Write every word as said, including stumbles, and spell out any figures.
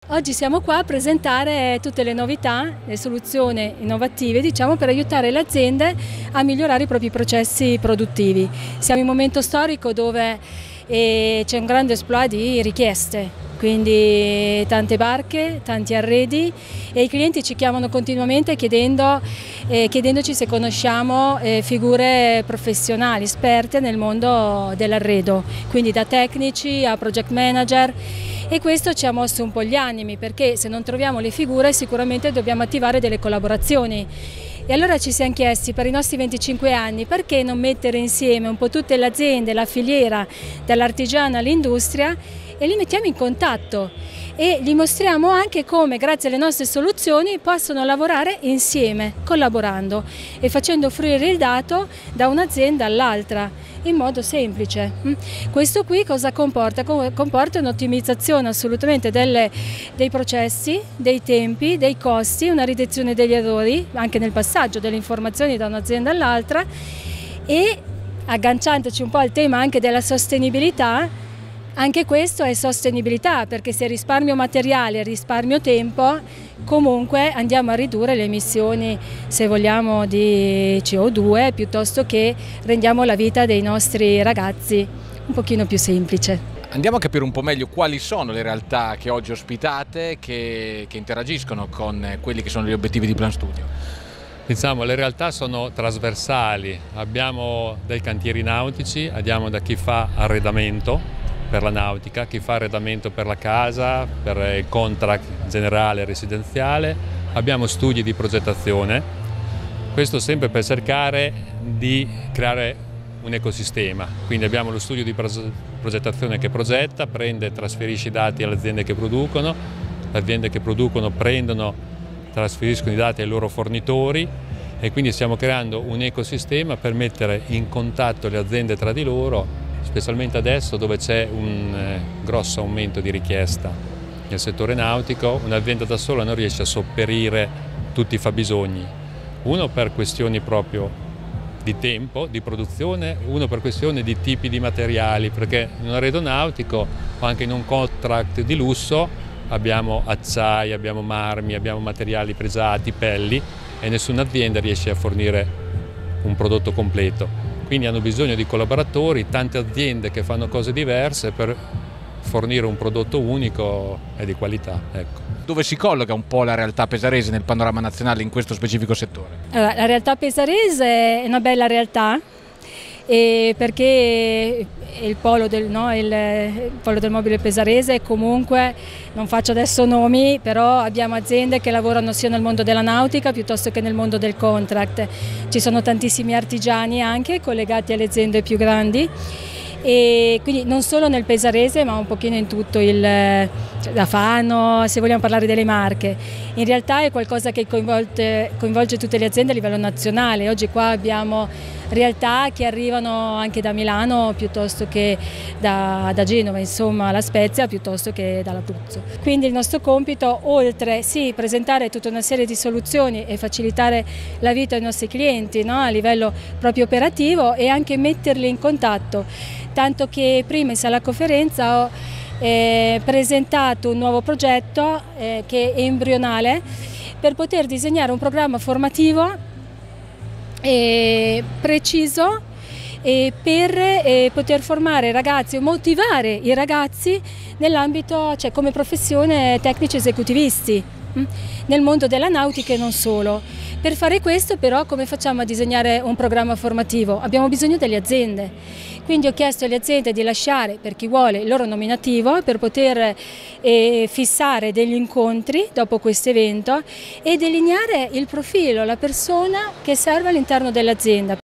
Oggi siamo qua a presentare tutte le novità, le soluzioni innovative, diciamo, per aiutare le aziende a migliorare i propri processi produttivi. Siamo in un momento storico dove eh, c'è un grande esploit di richieste, quindi tante barche, tanti arredi, e i clienti ci chiamano continuamente chiedendo, eh, chiedendoci se conosciamo eh, figure professionali, esperte nel mondo dell'arredo, quindi da tecnici a project manager. E questo ci ha mosso un po' gli animi, perché se non troviamo le figure sicuramente dobbiamo attivare delle collaborazioni. E allora ci siamo chiesti, per i nostri venticinque anni, perché non mettere insieme un po' tutte le aziende, la filiera, dall'artigiano all'industria, e li mettiamo in contatto e gli mostriamo anche come, grazie alle nostre soluzioni, possono lavorare insieme, collaborando e facendo fruire il dato da un'azienda all'altra in modo semplice. Questo qui cosa comporta? Comporta un'ottimizzazione assolutamente delle, dei processi, dei tempi, dei costi, una riduzione degli errori anche nel passaggio delle informazioni da un'azienda all'altra, e agganciandoci un po' al tema anche della sostenibilità. Anche questo è sostenibilità, perché se risparmio materiale e risparmio tempo, comunque andiamo a ridurre le emissioni, se vogliamo, di C O due, piuttosto che rendiamo la vita dei nostri ragazzi un pochino più semplice. Andiamo a capire un po' meglio quali sono le realtà che oggi ospitate, che, che interagiscono con quelli che sono gli obiettivi di Plan Studio. Diciamo, le realtà sono trasversali, abbiamo dei cantieri nautici, abbiamo da chi fa arredamento per la nautica, chi fa arredamento per la casa, per il contract generale residenziale, abbiamo studi di progettazione, questo sempre per cercare di creare un ecosistema. Quindi abbiamo lo studio di progettazione che progetta, prende e trasferisce i dati alle aziende che producono, le aziende che producono prendono, trasferiscono i dati ai loro fornitori, e quindi stiamo creando un ecosistema per mettere in contatto le aziende tra di loro, specialmente adesso dove c'è un eh, grosso aumento di richiesta nel settore nautico. Un'azienda da sola non riesce a sopperire tutti i fabbisogni, uno per questioni proprio di tempo, di produzione, uno per questioni di tipi di materiali, perché in un arredo nautico o anche in un contract di lusso abbiamo acciai, abbiamo marmi, abbiamo materiali pregiati, pelli, e nessuna azienda riesce a fornire un prodotto completo. Quindi hanno bisogno di collaboratori, tante aziende che fanno cose diverse per fornire un prodotto unico e di qualità. Ecco. Dove si colloca un po' la realtà pesarese nel panorama nazionale in questo specifico settore? Allora, la realtà pesarese è una bella realtà, e perché il polo, del, no, il, il polo del mobile pesarese, comunque non faccio adesso nomi, però abbiamo aziende che lavorano sia nel mondo della nautica piuttosto che nel mondo del contract. Ci sono tantissimi artigiani anche collegati alle aziende più grandi, e quindi non solo nel pesarese ma un pochino in tutto il la Fano, se vogliamo parlare delle Marche. In realtà è qualcosa che coinvolge, coinvolge tutte le aziende a livello nazionale. Oggi qua abbiamo realtà che arrivano anche da Milano piuttosto che da, da Genova, insomma La Spezia, piuttosto che dall'Abruzzo. Quindi il nostro compito, oltre sì presentare tutta una serie di soluzioni e facilitare la vita ai nostri clienti, no, a livello proprio operativo, e anche metterli in contatto, tanto che prima in sala conferenza ho eh, presentato un nuovo progetto eh, che è embrionale, per poter disegnare un programma formativo e preciso, e per e poter formare i ragazzi o motivare i ragazzi nell'ambito, cioè come professione, tecnici esecutivisti nel mondo della nautica e non solo. Per fare questo però come facciamo a disegnare un programma formativo? Abbiamo bisogno delle aziende, quindi ho chiesto alle aziende di lasciare, per chi vuole, il loro nominativo per poter eh, fissare degli incontri dopo questo evento e delineare il profilo, la persona che serve all'interno dell'azienda.